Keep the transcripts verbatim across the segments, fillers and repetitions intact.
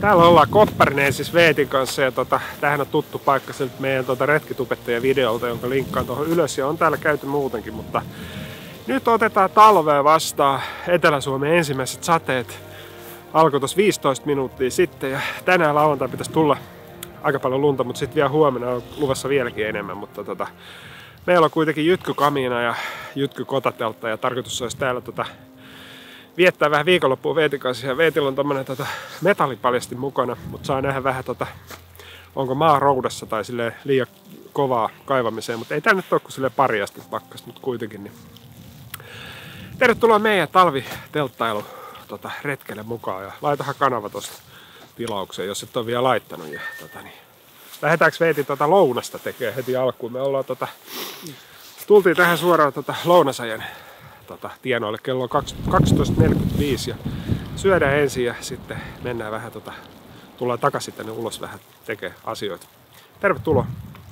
Täällä ollaan Kopparneesis Veetin kanssa ja tota, tämähän on tuttu paikka siltä meidän tota retkitubettajien videolta, jonka linkkaan tuohon ylös ja on täällä käyty muutenkin, mutta nyt otetaan talvea vastaan. Etelä-Suomen ensimmäiset sateet alkoi tuossa viisitoista minuuttia sitten ja tänään lauantai pitäisi tulla aika paljon lunta, mutta sitten vielä huomenna on luvassa vieläkin enemmän, mutta tota, meillä on kuitenkin jytkykamiina ja jytkykotateltta ja tarkoitus olisi täällä tota, viettää vähän viikonloppua Veetin kanssa ja Veetillä on tommonen tota, metallipaljastin mukana, mutta saa nähdä vähän tota, onko maa roudassa tai silleen liian kovaa kaivamiseen, mutta ei tää nyt ole kuin silleen pari astin pakkas, mutta kuitenkin. Niin. Tervetuloa meidän talvitelttailu tota, retkelle mukaan ja laitahan kanava tosta tilaukseen, jos et ole vielä laittanut. Ja, tota, niin. Lähdetäänkö Veetin tota, lounasta tekee heti alkuun? Me ollaan tota, tultiin tähän suoraan tota, lounasajan tota, tienoille. Kello on kaksitoista neljäkymmentäviisi ja syödään ensin ja sitten mennään vähän, tota, tullaan takaisin tänne ulos vähän tekee asioita. Tervetuloa!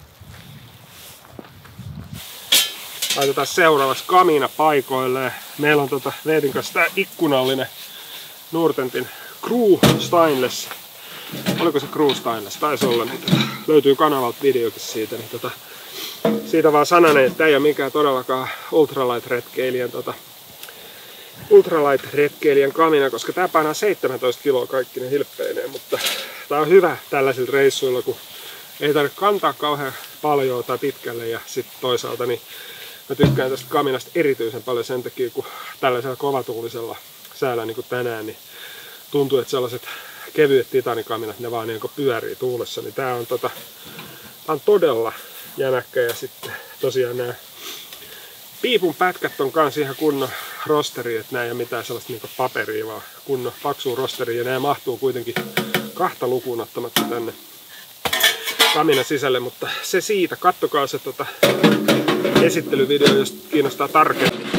Laitetaan seuraavaksi kamiina paikoilleen. Meillä on tota, Veetin kanssa tää ikkunallinen Nortentin Crew Stainless. Oliko se Crew Stainless? Taisi olla. Niin, tota, löytyy kanavalta videokin siitä. Niin, tota, siitä vaan sananen, että ei ole mikään todellakaan ultralight-retkeilijän tota, ultralight-retkeilijän kamina, koska tää painaa seitsemäntoista kiloa kaikki ne hilppeineen, mutta tää on hyvä tällaisilla reissuilla, kun ei tarvitse kantaa kauhean paljon tai pitkälle ja sitten toisaalta niin mä tykkään tästä kaminasta erityisen paljon sen takia, kun tällaisella kovatuulisella säällä niin kuin tänään, niin tuntuu, että sellaiset kevyet titanikaminat, ne vaan niin kuin pyörii tuulessa, niin tää on, tota, tää on todella jämäkkä ja sitten tosiaan nämä piipun pätkät on kans ihan kunnon rosteri, että nää ei ole mitään sellaista niin kuin paperia, vaan kunnon paksua rosteria ja nämä mahtuu kuitenkin kahta lukuun ottamatta tänne kaminan sisälle, mutta se siitä, kattokaa se tota, esittelyvideo, jos kiinnostaa tarkemmin.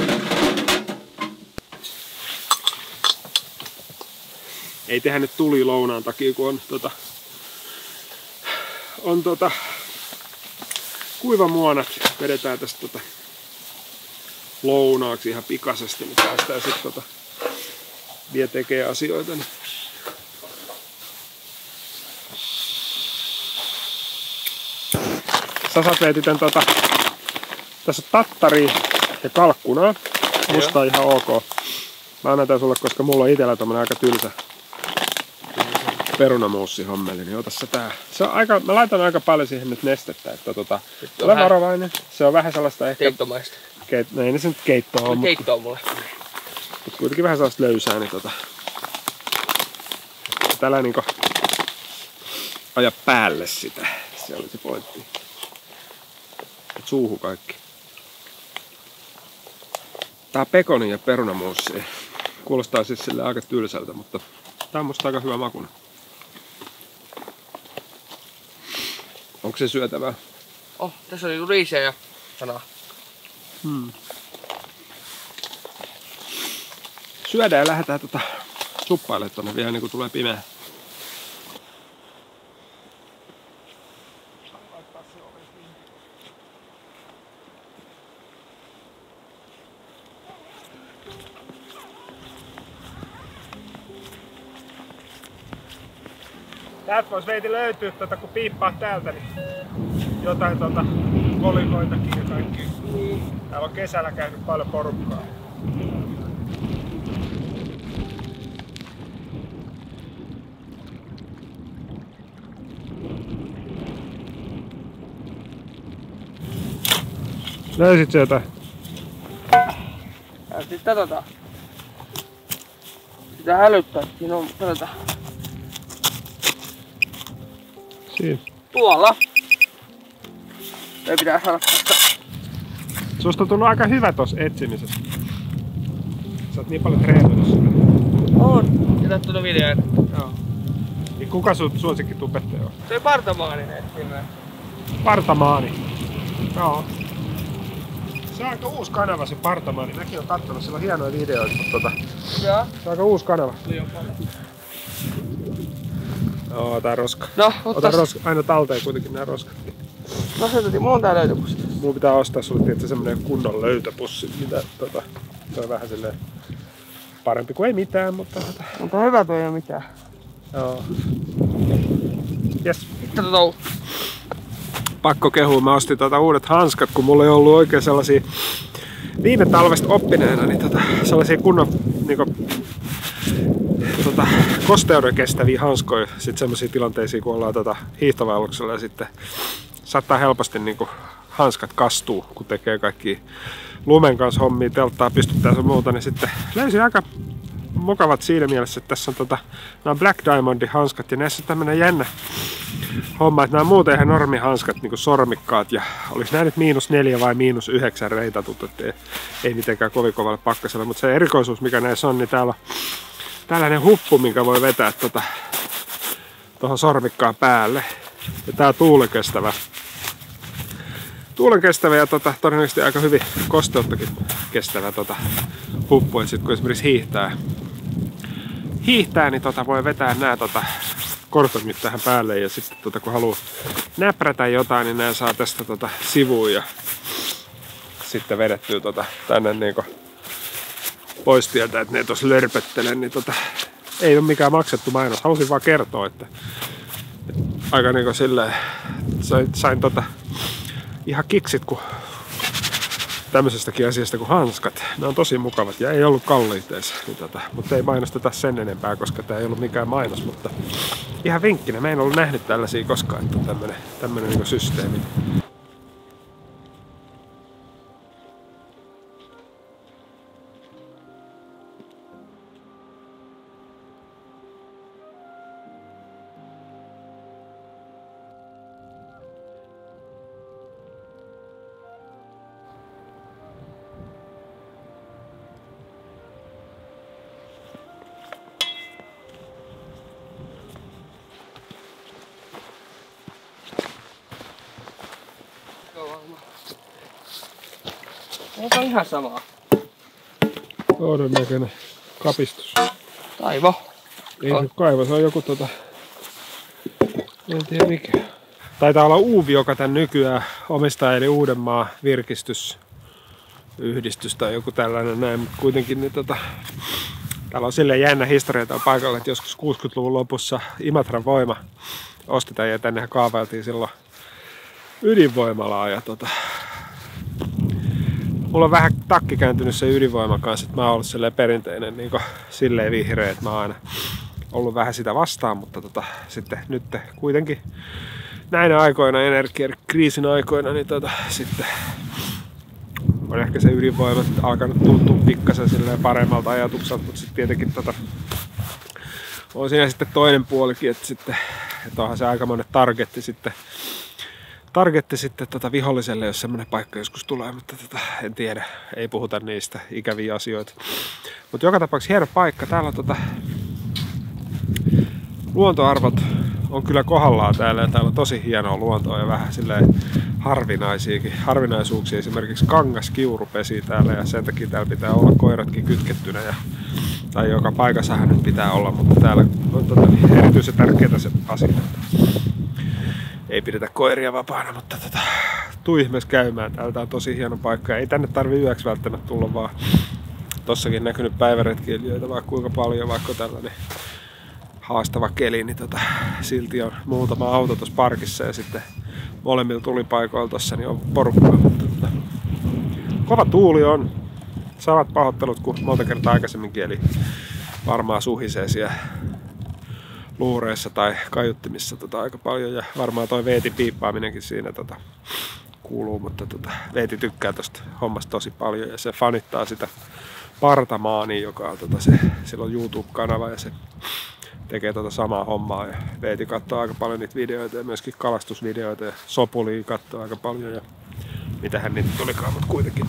Ei tehdä nyt tuli lounaan takia, kun on, tota, on tota, kuivamuonat. Vedetään tästä tota, lounaaksi ihan pikaisesti, niin päästään sitten tota, vielä tekee asioita. Niin. Sä saat Veeti tän tota, tässä on tattaria ja kalkkunaa. Musta on ihan ok. Mä annan tän sulle, koska mulla on itellä tommonen aika tylsä perunamuussihommeli, niin ota se tää. Se on aika, mä laitan aika paljon siihen nyt nestettä, että tota, ole varovainen. Se on vähän sellaista ehkä keittomaista. Keit, no ei ne se nyt keittoa on, keittoa mulle. Mutta kuitenkin vähän sellaista löysää, niin tota, tällä niinku aja päälle sitä. Se oli se pointti. Et suuhu kaikki. Tää pekoni ja perunamuussi kuulostaa siis sille aika tylsältä, mutta tää on musta aika hyvä makuna. Onko se syötävää? Oh, tässä on niinku riisiä ja sanaa. Hmm. Syödään ja lähdetään tota suppailemaan tonne vielä niin kuin tulee pimeä. Täältä vois Veeti löytyä, tota, kun piippaa täältä, niin jotain tota, kolikoitakin ja kaikki. Täällä on kesällä käynyt paljon porukkaa. Löysit sä jotain? Ja sitten tota... Sitä hälyttää, siinä on, katsotaan. Siinä. Tuolla. Ei pitää saada tästä. Susta on tullut aika hyvä tossa etsimisessä. Sä oot niin paljon treenannut sitä. On. Ja tästä tuota videoa. Joo. Niin kuka sun suosikkitubettaja on? Se Partamaaninen etsimään. Partamaani. Joo. Se on aika uusi kanava se Partamaani. Mäkin oon kattonut, sillä on hienoja videoita, mutta tota... Joo. Se on aika uusi kanava. Liian paljon. Joo, ota roska. No, ota roska. Aina talteen kuitenkin nää roskat. No se tuli, mulla on tää löytöpussi. Mulla pitää ostaa sulle tietysti semmonen kunnon löytöpussi, mitä tota... Se on vähän silleen... Parempi kuin ei mitään, mutta tota... Mutta hyvä toi ei oo mitään. Joo. Yes. Mitä touhu? Pakko kehua, mä ostin tota uudet hanskat, kun mulla ei ollut oikein sellaisia viime talvesta oppineena, niin tota, sellaisia kunnon niinku, tota, kosteuden kestäviä hanskoja sit semmoisiin tilanteisiin, kun ollaan tota, hiihtovaelluksella ja sitten saattaa helposti niinku, hanskat kastuu, kun tekee kaikki lumen kanssa hommia, telttaa pystyttää sun muuta, niin sitten löysin aika mukavat siinä mielessä, että tässä on tota, nämä Black Diamondin hanskat ja näissä on tämmönen jännä homma, että nämä on muuten ihan normihanskat, niin kuin sormikkaat, ja olisi nämä nyt miinus neljä vai miinus yhdeksän reitatut, että ei, ei mitenkään kovin kovalle pakkaselle, mutta se erikoisuus mikä näissä on, niin täällä on tällainen huppu, minkä voi vetää tuota, tuohon sormikkaan päälle, ja tää on tuulenkestävä. Tuulenkestävä ja tota, todennäköisesti aika hyvin kosteuttakin kestävä tota, huppu, että sit kun esimerkiksi hiihtää, hiihtää niin tota, voi vetää nämä tota, kortomit tähän päälle ja sitten tota, kun haluaa näprätä jotain, niin nämä saa tästä tota, sivuun ja sitten vedettyä tota, tänne niinku pois tieltä, että ne tuossa lörpöttele, niin tota, ei ole mikään maksettu mainos. Halusin vaan kertoa, että, että aika niinku silleen sain, sain tota, ihan kiksit kun tämmöisestäkin asiasta kuin hanskat. Ne on tosi mukavat ja ei ollut kalliita edes, niin tota, mutta ei mainosteta sen enempää, koska tää ei ollut mikään mainos, mutta ihan vinkkinä. Mä en ollut nähnyt tällaisia koskaan, että on tämmönen, tämmönen niin kuin systeemi. On ihan samaa. Oudon näköinen kapistus. Taivo. Ei se kaivo, se on joku tota... En tiedä mikä. Taitaa olla Uuvi, joka tän nykyään omistaa, eli Uudenmaan virkistysyhdistys tai joku tällainen näin, mutta kuitenkin niin tota... Täällä on silleen jännä historia täällä paikalla, että joskus kuusikymmentäluvun lopussa Imatran Voima ostetaan ja tännehän kaavailtiin silloin ydinvoimalaa ja tota... Mulla on vähän takki kääntynyt sen ydinvoiman kanssa, että mä oon ollut silleen perinteinen niin silleen vihreä, että mä oon aina ollut vähän sitä vastaan, mutta tota, sitten nyt kuitenkin näinä aikoina, energiakriisin aikoina, niin tota, sitten on ehkä se ydinvoima alkanut tuntua pikkasen silleen paremmalta ajatukselta, mutta sitten tietenkin tota, on siinä sitten toinen puolikin, että, sitten, että onhan se aikamoinen targetti sitten Targetti sitten tota viholliselle, jos semmoinen paikka joskus tulee, mutta tota, en tiedä, ei puhuta niistä ikäviä asioita. Mutta joka tapauksessa hieno paikka. Täällä on tota, luontoarvot on kyllä kohdallaan täällä ja täällä on tosi hienoa luontoa ja vähän silleen harvinaisiakin, harvinaisuuksia. Esimerkiksi kangaskiuru pesii täällä ja sen takia täällä pitää olla koiratkin kytkettynä ja, tai joka paikassahan nyt pitää olla, mutta täällä on tota, erityisen tärkeää se asia. Ei pidetä koiria vapaana, mutta tota, tuu ihmeessä käymään. Täältä on tosi hieno paikka. Ei tänne tarvi yöksi välttämättä tulla, vaan tossakin näkynyt päiväretkiilijöitä vaikka kuinka paljon, vaikka tällainen haastava keli, niin tota, silti on muutama auto tuossa parkissa ja sitten molemmilla tulipaikoilla tossa niin on porukkaa. Mutta, tota, kova tuuli on. Samat pahoittelut kuin monta kertaa aikaisemminkin, eli varmaan suhisee siellä luureissa tai kaiuttimissa tota, aika paljon ja varmaan toi Veetin piippaaminenkin siinä tota, kuuluu, mutta tota, Veeti tykkää tosta hommasta tosi paljon ja se fanittaa sitä Partamaania, joka on tota, se, sillä on YouTube-kanava ja se tekee tota samaa hommaa ja Veeti katsoo aika paljon niitä videoita ja myöskin kalastusvideoita ja Sopulia katsoo aika paljon ja mitähän niitä tulikaan, mutta kuitenkin.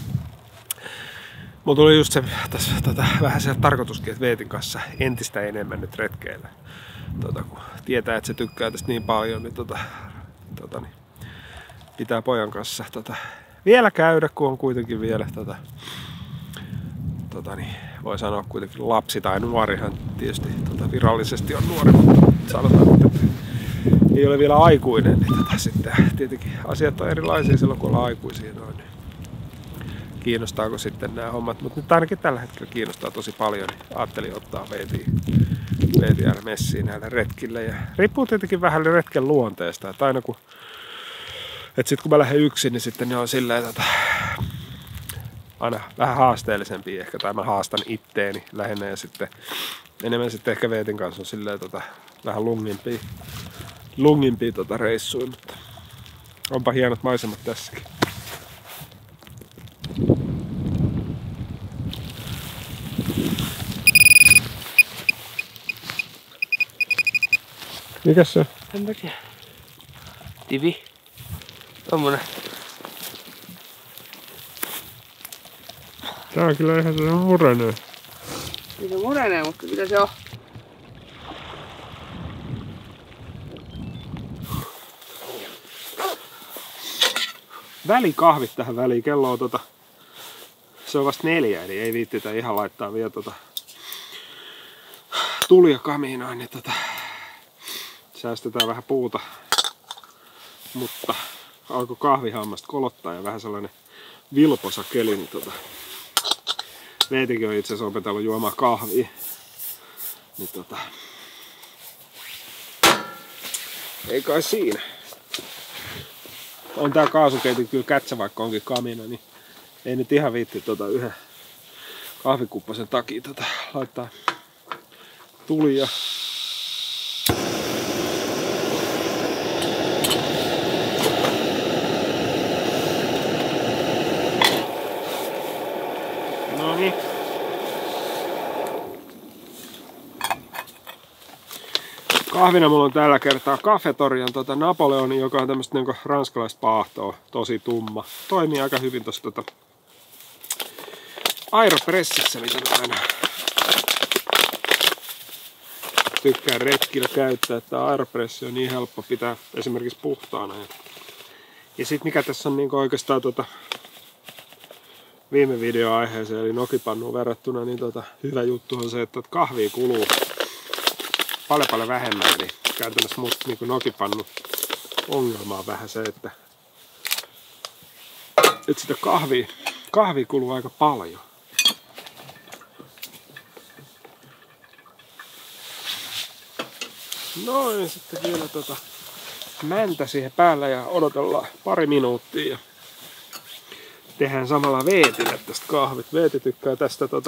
Mulla tuli just se tässä, tota, vähän se tarkoituskin, että Veetin kanssa entistä enemmän nyt retkeillä. Tota, kun tietää, että se tykkää tästä niin paljon, niin, tota, tota, niin pitää pojan kanssa tota, vielä käydä, kun on kuitenkin vielä, tota, tota, niin, voi sanoa kuitenkin lapsi tai nuorihan tietysti tota, virallisesti on nuori, mutta sanotaan, että ei ole vielä aikuinen, niin tota, sitten tietenkin asiat on erilaisia silloin, kun ollaan aikuisia noin. Kiinnostaako sitten nämä hommat, mutta nyt ainakin tällä hetkellä kiinnostaa tosi paljon, niin ajattelin ottaa Veetiin, veeti aina messiin näille retkille. Ja riippuu tietenkin vähän retken luonteesta. Että aina kun, et sit kun mä lähden yksin, niin sitten ne on silleen tota, aina vähän haasteellisempia ehkä. Tai mä haastan itteeni lähinnä ja sitten enemmän sitten ehkä veetin kanssa on silleen tota, vähän lungimpia, lungimpia tota reissuja. Mutta onpa hienot maisemat tässäkin. Mikäs se on? En mä tiedä. Tivi. Tommonen. Tää on kyllä ihan sellainen murenee. Ei se murenee, mutta kyllä se on. Välikahvit tähän väliin. Kello on tota... Se on vasta neljä, eli ei viittitä ihan laittaa vielä tota... tulia kamiinoin, niin tota... säästetään vähän puuta. Mutta alkoi kahvihammasta kolottaa ja vähän sellainen vilposa keli, niin tota... Veetikin on itse asiassa opetellut juomaan kahvia. Niin tota... Ei kai siinä. On tää kaasukeitin kyllä kätsä, vaikka onkin kamina, niin ei nyt ihan viitti tota yhden kahvikuppasen takia tota laittaa tulia. No niin. Kahvina mulla on tällä kertaa Cafetorian tota Napoleoni, joka on tämmöstä niinku ranskalaista paahtoa, tosi tumma. Toimii aika hyvin tossa tota Aeropressissä, mitä mä aina tykkään retkillä käyttää, että Aeropressi on niin helppo pitää esimerkiksi puhtaana. Ja, ja sit mikä tässä on niinku oikeastaan tota viime videoaiheeseen eli nokipannuun verrattuna, niin tota hyvä juttu on se, että kahvia kuluu paljon paljon vähemmän, eli käytännössä mut niinku nokipannu ongelma on vähän se, että, että sitä kahvia, kahvia kuluu aika paljon. Noin, sitten vielä tota mäntä siihen päällä ja odotellaan pari minuuttia ja tehdään samalla Veetille tästä kahvit. Veeti tykkää tästä tota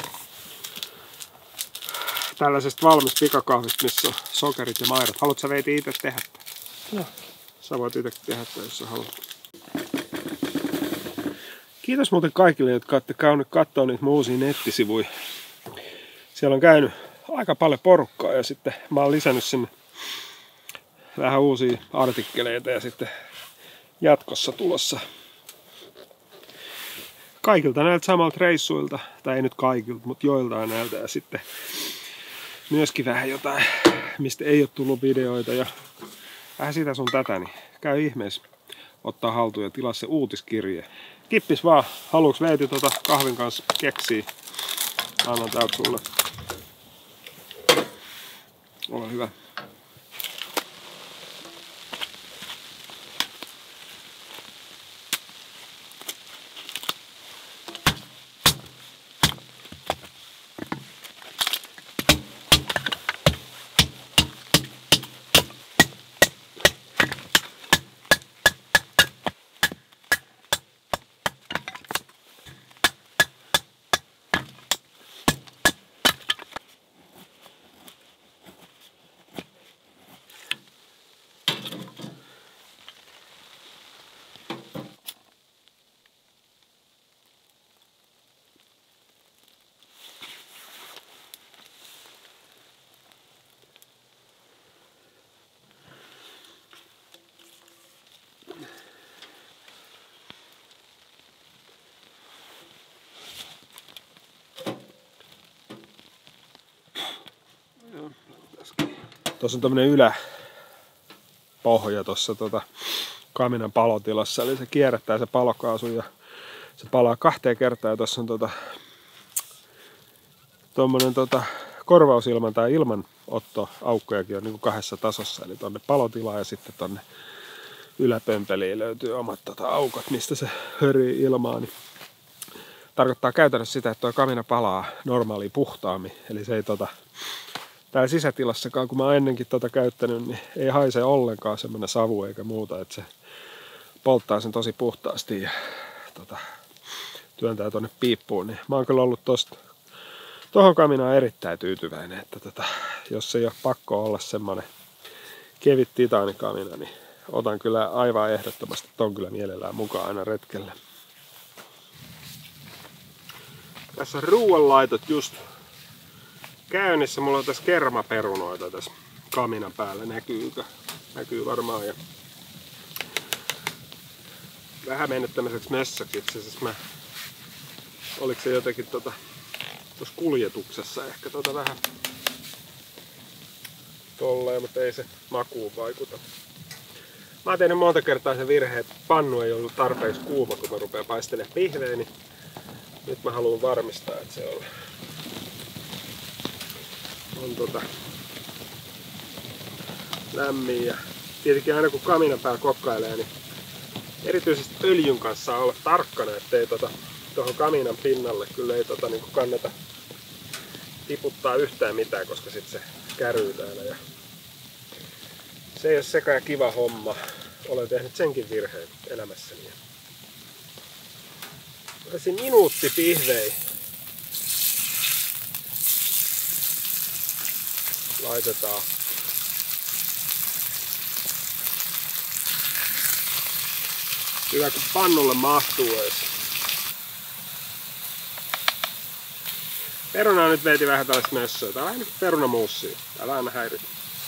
tällaisesta valmis pikakahvista, missä on sokerit ja maidot. Haluatko sä Veeti itse tehdä? Joo. Sä voit itse tehdä, jos sä haluat. Kiitos muuten kaikille, jotka olette käynyt katsoa niitä mun uusia nettisivuja. Siellä on käynyt aika paljon porukkaa ja sitten mä oon lisännyt sinne vähän uusia artikkeleita ja sitten jatkossa tulossa kaikilta näiltä samalta reissuilta, tai ei nyt kaikilta, mutta joiltain näiltä ja sitten myöskin vähän jotain, mistä ei ole tullut videoita ja vähän sitä sun tätä, niin käy ihmeessä ottaa haltuun ja tilaa se uutiskirje. Kippis vaan, haluuks Veeti tota kahvin kanssa keksiä? Annan täältä sulle. Ole hyvä. Tuossa on tämmönen yläpohja tuossa tota kaminan palotilassa, eli se kierrättää se palokaasu ja se palaa kahteen kertaan. Ja tuossa on tota, tommonen tota korvausilman tai ilmanotto aukkojakin on niin kuin kahdessa tasossa, eli tonne palotilaan ja sitten tonne yläpömpeliin löytyy omat tota aukot, mistä se hörii ilmaa. Niin tarkoittaa käytännössä sitä, että tuo kamina palaa normaaliin puhtaammin, eli se ei tota täällä sisätilassakaan, kun mä oon ennenkin tota käyttänyt, niin ei haise ollenkaan semmonen savu eikä muuta, että se polttaa sen tosi puhtaasti ja tota, työntää tonne piippuun. Niin mä oon kyllä ollut tosta, tohon kaminaan erittäin tyytyväinen, että tota, jos ei ole pakko olla semmonen kevyt titaanikamina, niin otan kyllä aivan ehdottomasti ton kyllä mielellään mukaan aina retkelle. Tässä on ruoanlaitot just käynnissä. Mulla on tässä kermaperunoita tässä kaminan päällä. Näkyykö? Näkyy varmaan. Ja vähän mennyt tämmöiseksi mössöksi. Itse asiassa mä... Oliko se jotenkin tota... tuossa kuljetuksessa ehkä tota vähän tolleen, mutta ei se makuun vaikuta. Mä oon tehnyt monta kertaa sen virheen, että pannu ei ollut tarpeeksi kuuma, kun mä rupean paistelemaan pihvejä, niin nyt mä haluan varmistaa, että se on, on tota, lämmin. Ja tietenkin aina kun kaminan päällä kokkailee, niin erityisesti öljyn kanssa saa olla tarkkana, ettei tota, tuohon kaminan pinnalle kyllä ei tota, niin kannata tiputtaa yhtään mitään, koska sit se käryy täällä. Ja se ei ole sekä kiva homma. Olen tehnyt senkin virheen elämässäni. Tässä minuutti pihvei. Laitetaan. Hyvä kun pannulle mahtuu edes. Perunaa nyt veiti vähän tällaista mössöä. Tää on vähän niin perunamuussia. Täällä aina häiritä.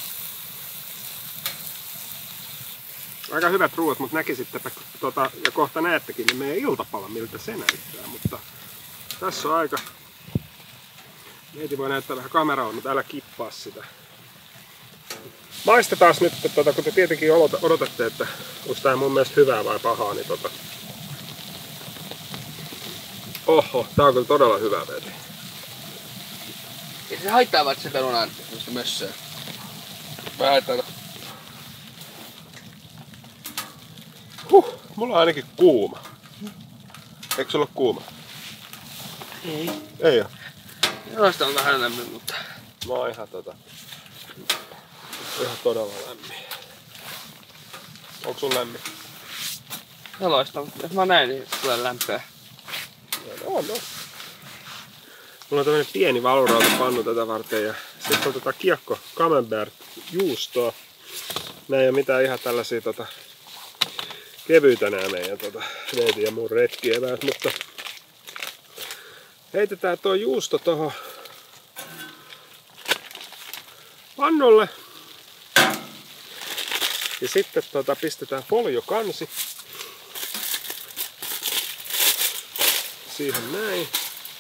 Aika hyvät ruuat, mutta näkisittepä, tota, ja kohta näettekin, niin meidän iltapala, miltä se näyttää. Mutta tässä on aika... Neiti voi näyttää vähän kameraan, mutta älä kippaa sitä. Maistetaan nyt, tota, kun te tietenkin odotatte, että onko tää mun mielestä hyvää vai pahaa, niin tota... Oho, tää on kyllä todella hyvää, Veeti. Ei se haittaa vaikka se perunan semmoista mössöä. Mä ajattelin. Huh, mulla on ainakin kuuma. Eikö sulla ole kuuma? Ei. Ei oo? Jalasta on vähän lämmin, mutta... Mä oon ihan tota... Ihan todella lämmin. Onko sun lämmin? Jaloista, mutta jos mä näin, niin tulee lämpöä. No, no. Mulla on tämmönen pieni valurautapannu tätä varten ja sitten on tota kiekko camembert juustoa. Nää ei oo mitään ihan tällaisia tota... kevyitä nää meidän tota, Neetin ja mun retkieväät, mutta heitetään tuo juusto tohon pannulle ja sitten tota, pistetään foliokansi siihen näin.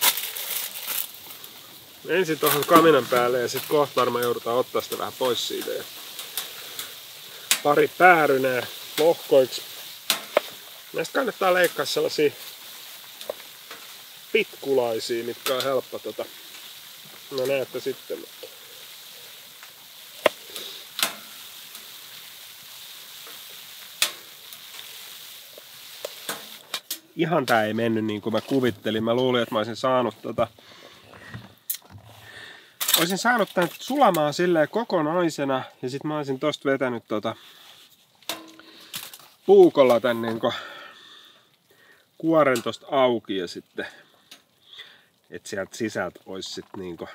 Ensin tuohon kaminan päälle ja sitten kohta varmaan joudutaan ottaa sitä vähän pois siitä ja pari päärynää lohkoiksi. Näistä kannattaa leikkaa sellaisia pitkulaisia, mitkä on helppo tota... No näette sitten. Ihan tää ei mennyt niin kuin mä kuvittelin. Mä luulin, että mä olisin saanut tota... Olisin saanut tän sulamaan silleen kokonaisena ja sit mä olisin tosta vetänyt tota... puukolla tän niinku... kuoren tosta auki ja sitten... että sieltä sisältä olisi sit niinku...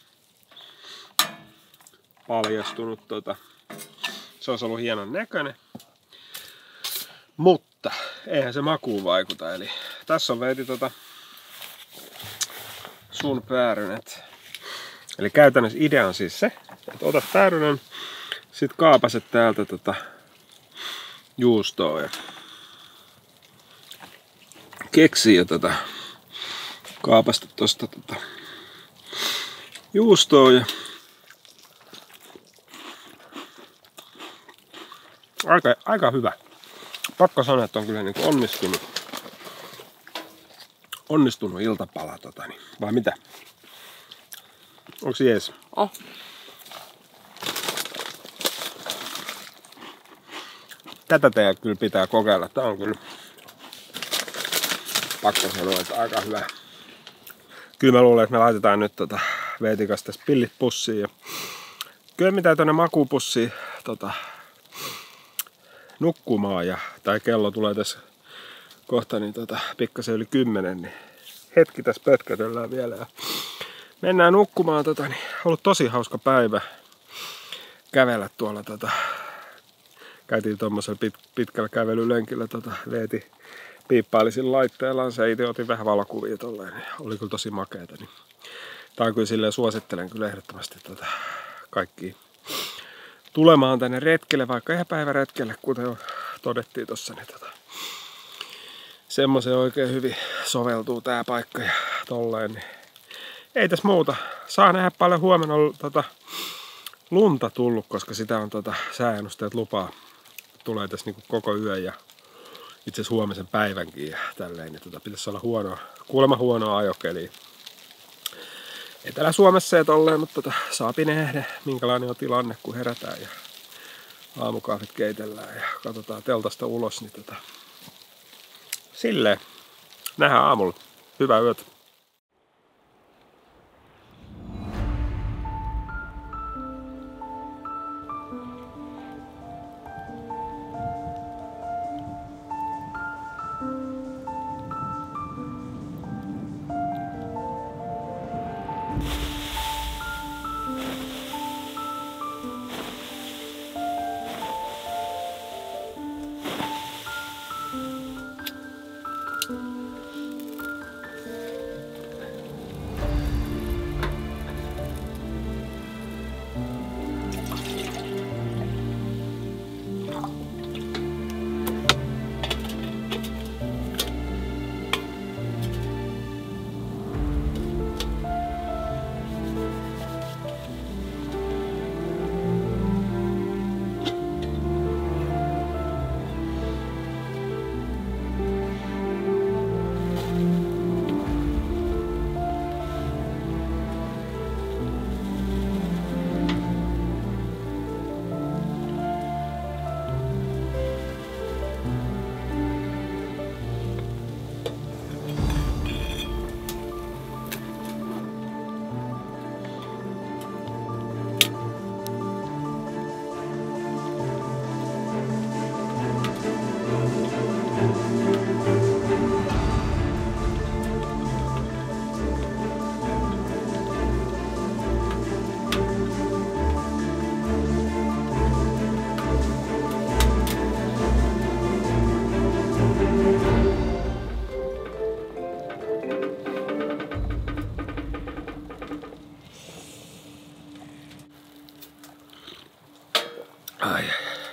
paljastunut tota... Se olisi ollut hienon näköinen. Mutta eihän se makuun vaikuta. Eli tässä on Veeti tota... sun päärynät. Eli käytännössä idea on siis se, että otat päärynän, sit kaapaset täältä tota juustoa ja keksii ja tota kaapasta tosta tota juustoa ja aika, aika hyvä. Pakko sanoa, että on kyllä niin kuin onnistunut onnistunut iltapala tota niin. Vai mitä? Onks jees? Oh. Tätä teidän kyllä pitää kokeilla. Tää on kyllä pakko sanoa, että aika hyvä. Kyllä mä luulen, että me laitetaan nyt tota Veetikas tässä pillit pussiin ja Kömmitään tuonne makuupussiin tota, nukkumaan ja tai kello tulee tässä kohta niin tota, pikkasen yli kymmenen, niin hetki tässä pötkötellään vielä ja mennään nukkumaan. Tota, niin, ollut tosi hauska päivä kävellä tuolla. Tota, käytiin tuommoisella pit, pitkällä kävelylenkillä, tota, Veeti piippaili sillä laitteellaan. Se itse otin vähän valokuvia tolleen, niin oli kyllä tosi makeeta. Niin. Tää on kyllä silleen, suosittelen kyllä ehdottomasti tota, kaikki tulemaan tänne retkelle, vaikka ihan päiväretkelle, kuten jo todettiin tossa. Niin tota, semmoisen oikein hyvin soveltuu tää paikka ja tolleen. Niin. Ei tässä muuta. Saa nähdä paljon huomenna on tota, lunta tullut, koska sitä on tota, sääennusteet lupaa. Tulee tässä niinku koko yön ja itse asiassa huomisen päivänkin ja tälleen. Niin tota, pitäisi olla huonoa, kuulemma huonoa ajokeliä. Etelä-Suomessa ja tolleen, mutta tota, saapi nähdä minkälainen on tilanne kun herätään ja aamukahvit keitellään ja katsotaan teltasta ulos. Niin tota, silleen. Nähdään aamulla. Hyvää yötä. Ai.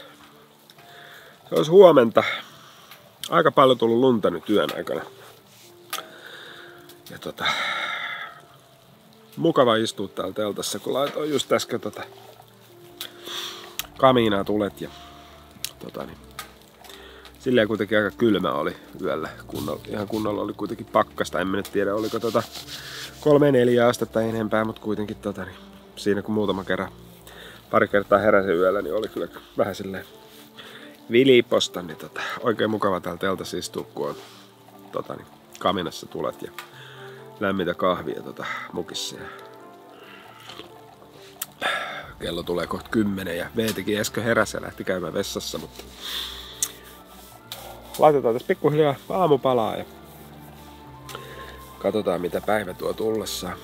Se olisi huomenta. Aika paljon tullut lunta nyt yön aikana. Ja tota, mukava istua täällä teltassa, kun laitoin just äsken tota kamiinaa tulet ja tota niin, silleen kuitenkin aika kylmä oli yöllä. Kunnolla, ihan kunnolla oli kuitenkin pakkasta. En mä nyt tiedä oliko tota kolme neljä astetta enempää, mutta kuitenkin tota niin, siinä kun muutama kerran pari kertaa heräsin yöllä, niin oli kyllä vähän silleen viliposta, niin tota, oikein mukava täällä teltassa istua, kun on tota, niin, kaminassa tulet ja lämmintä kahvia tota, mukissa. Ja kello tulee kohta kymmenen ja Veetikin äsken heräsi ja lähti käymään vessassa, mutta laitetaan tässä pikkuhiljaa aamupalaa ja katsotaan mitä päivä tuo tullessaan.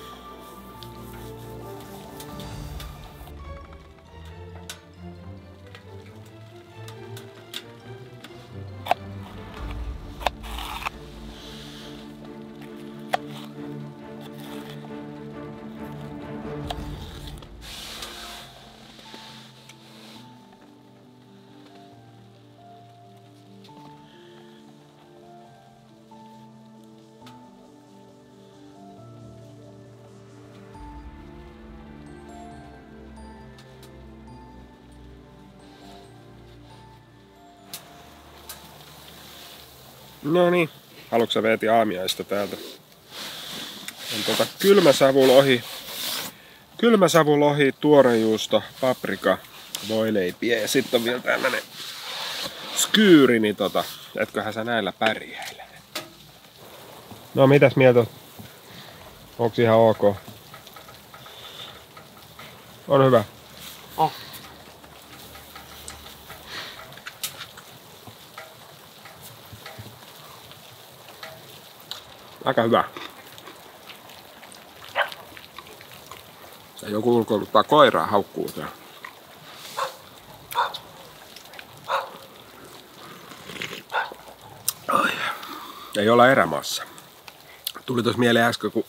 No niin, haluatko sä Veeti aamiaista täältä? On tota kylmäsavulohi, kylmäsavulohi, tuorejuusto, paprika, voileipiä ja sitten on vielä tällainen skyyri, niin tota, etköhän sä näillä pärjäile. No mitäs mieltä? Onks ihan ok? On hyvä. Oh. Aika hyvä. Ja joku ulkoiluttaa koiraa haukkuu tää. Ai. Ei olla erämaassa. Tuli tuossa mieleen äsken, kun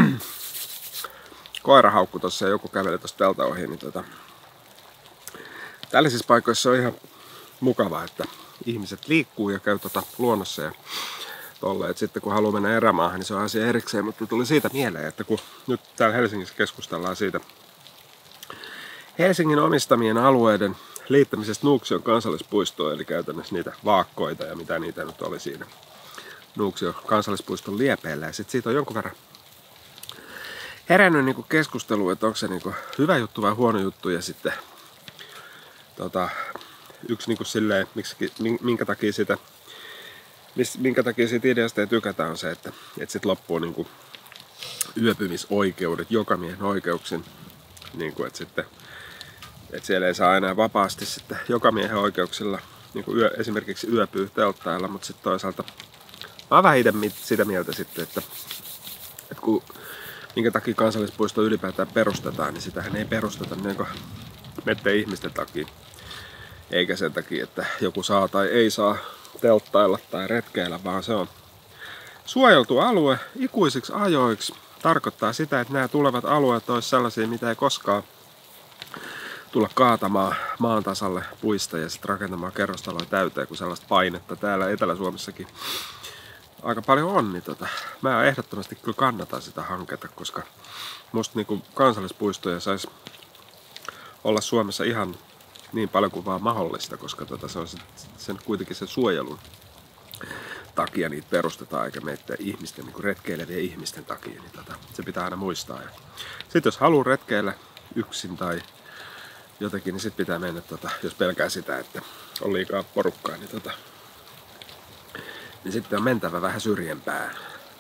koira haukkui tossa ja joku käveli tosta pelta ohi, niin tota... tällaisissa paikoissa on ihan mukavaa, että ihmiset liikkuu ja käy tota luonnossa ja tolleen. Et sitten kun haluaa mennä erämaahan, niin se on asia erikseen, mutta tuli siitä mieleen, että kun nyt täällä Helsingissä keskustellaan siitä Helsingin omistamien alueiden liittämisestä Nuuksion kansallispuistoon, eli käytännössä niitä vaakkoita ja mitä niitä nyt oli siinä Nuuksion kansallispuiston liepeillä. Ja sit siitä on jonkun verran herännyt niinku keskustelu, että onko se niinku hyvä juttu vai huono juttu, ja sitten tota, yksi niinku silleen, miksi, minkä takia sitä minkä takia siitä ideasta ei tykätä on se, että, että sit loppuu niinku yöpymisoikeudet jokamiehen oikeuksin, niinku, että sitten että siellä ei saa enää vapaasti sitten jokamiehen oikeuksilla niinku yö, esimerkiksi yöpyy telttailla, mutta sitten toisaalta mä oon vähän sitä mieltä sitten, että, että kun minkä takia kansallispuisto ylipäätään perustetaan, niin sitähän ei perusteta niinku metten ihmisten takia, eikä sen takia, että joku saa tai ei saa telttailla tai retkeillä, vaan se on suojeltu alue ikuisiksi ajoiksi. Tarkoittaa sitä, että nämä tulevat alueet olisi sellaisia, mitä ei koskaan tulla kaatamaan maan tasalle puista ja sitten rakentamaan kerrostaloja täyteen, kun sellaista painetta täällä Etelä-Suomessakin aika paljon on. Niin tota, mä ehdottomasti kyllä kannatan sitä hanketta, koska musta niinku kansallispuistoja saisi olla Suomessa ihan niin paljon kuin vaan mahdollista, koska tota, se on sen, sen kuitenkin sen suojelun takia niitä perustetaan, eikä meitä ihmisten, niin kuin retkeilevien ihmisten takia, niin tota, se pitää aina muistaa. Sitten jos haluaa retkeillä yksin tai jotenkin, niin sitten pitää mennä, tota, jos pelkää sitä, että on liikaa porukkaa, niin, tota, niin sitten on mentävä vähän syrjempään.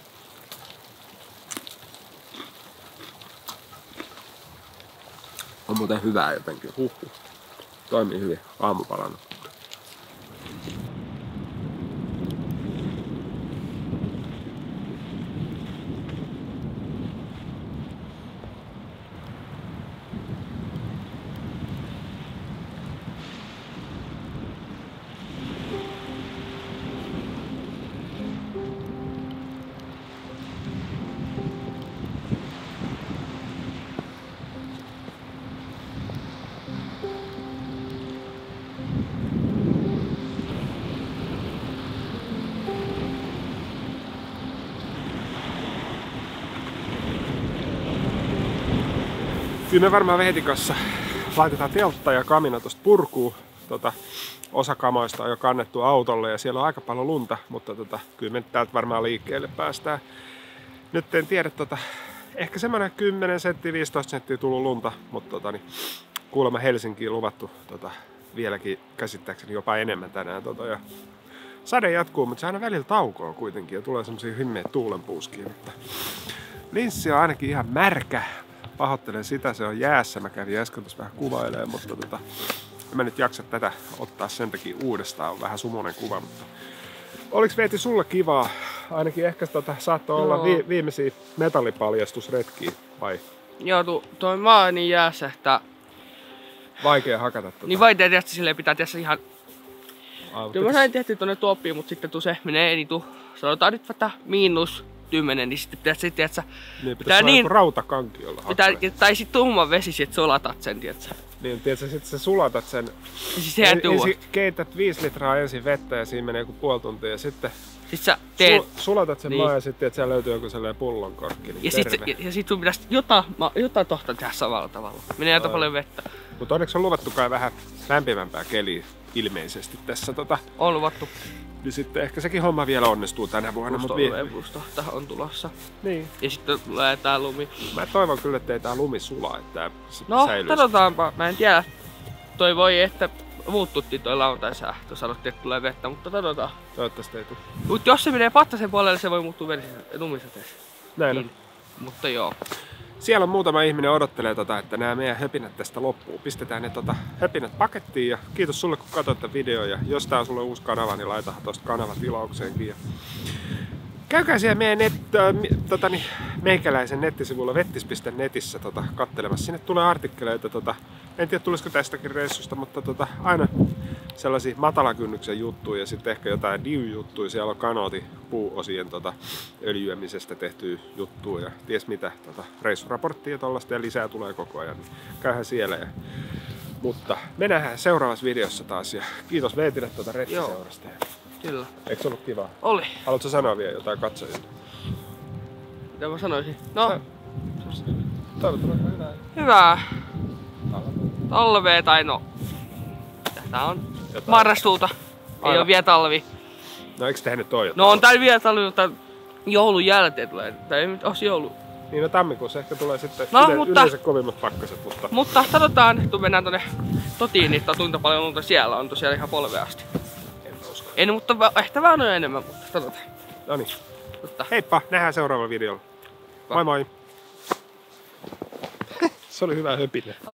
On muuten hyvää jotenkin. Huhhuh. Toimii hyvin aamupalana. Kyllä me varmaan Veetikassa laitetaan teltta ja kamina tosta purkuun. Tota, osa kamoista on jo kannettu autolle ja siellä on aika paljon lunta, mutta tota, kyllä me täältä varmaan liikkeelle päästään. Nyt en tiedä, tota, ehkä semmoinen kymmenen senttiä, viisitoista senttiä tullut lunta, mutta tota, niin, kuulemma Helsinkiin luvattu tota, vieläkin käsittääkseni jopa enemmän tänään. Tota, ja sade jatkuu, mutta se aina välillä taukoo kuitenkin ja tulee semmosia himmeitä tuulenpuuskia. Mutta linssi on ainakin ihan märkä. Pahoittelen sitä, se on jäässä. Mä kävin äsken tuossa vähän kuvailemaan, mutta tota, en mä nyt jaksa tätä ottaa sen takia uudestaan. On vähän sumunen kuva, mutta oliks Veeti sulla kivaa? Ainakin ehkä tota, saattoi olla vi- viimeisiä metallipaljastusretkiä, vai? Joo, tu- toi maa on niin jäässä, että vaikea hakata tota. Niin vaikea tietysti silleen pitää tietysti ihan... Aivan, Kyllä mä sain tehtyä tonne tuoppiin, mutta sitten tuu se menee, niin tuu, sanotaan nyt vaikka miinus kymmenen, niin sitten pitää sitten, että niin, pitää niin joku rautakankiolla pitää, tai sit tuhma vesi, sit sulatat sen, tietsä. Niin, tietsä, sit sä sulatat sen. Ja siis sehän tuo. Ensin keität viisi litraa ensin vettä ja siinä menee joku puoli tuntia ja sitten sit sä teet... Sul, sulatat sen niin. maan ja sitten siellä löytyy joku sellainen pullonkorkki. Niin ja, sit se, ja, ja sit sun pitäisi jotain, jotain tohtaa tehdä samalla tavalla. Menee aika paljon vettä. Mutta onneksi on luvattu kai vähän lämpimämpää keliä ilmeisesti tässä. Tota, on luvattu. Niin sitten ehkä sekin homma vielä onnistuu tänä vuonna. Plus vi- toivovuusta on tulossa. Niin. Ja sitten tulee tää lumi. Mä toivon kyllä, ettei tää lumi sulaa, että tää no, säilyisi. katsotaanpa. Mä en tiedä. Toi voi, että muuttutti toi lauantaisää. Tuossa sanottiin, että tulee vettä, mutta katsotaan. Toivottavasti ei tule. Mut jos se menee Pattasen puolelle, se voi muuttua lumisateeksi. Näin on. Mutta joo. siellä on muutama ihminen odottelee, tota, että nämä meidän höpinät tästä loppuu. Pistetään ne tota, höpinät pakettiin ja kiitos sulle kun katsoit tämän videon. Ja jos tää on sulle uusi kanava, niin laitahan tosta kanavatilaukseenkin. Ja käykää siellä meidän net, äh, tota, niin, meikäläisen nettisivulla vettis piste netissä tota, kattelemassa. Sinne tulee artikkeleita, tota, en tiedä tulisiko tästäkin reissusta, mutta tota, aina sellaisia matalakynnyksen juttuja ja sitten ehkä jotain diu-juttuja. Siellä on kanooti puuosien tota, öljyämisestä tehtyä juttuja ja ties mitä tota, reissuraporttia ja tollaista ja lisää tulee koko ajan. Niin käyhän siellä. Ja... Mutta me nähdään seuraavassa videossa taas ja kiitos Veetille tuota retkiseurasta. Kyllä. Eikö se ollut kivaa? Oli. Haluatko sanoa vielä jotain katsojille? Mitä mä sanoisin? No. Toivottavasti hyvää. Hyvää. Talvea tai no. Tää on jotain. Marraskuuta. Ei Aivan. oo vielä talvi. No eikö tehdä nyt toi? No on täällä vielä talvi, mutta joulun jälkeen tulee. Tai ei nyt oo joulu. Niin no tammikuussa ehkä tulee sitten no, yle, mutta, yleensä kovimmat pakkaset. Mutta, mutta katsotaan, kun mennään tonne totiin, niin tuntuu paljon lunta siellä. On tosiaan ihan polvea asti. En usko. En, mutta ehkä vähän on enemmän, mutta katsotaan. No niin. Heippa, nähdään seuraavalla videolla. Moi moi! Se oli hyvä höpinä.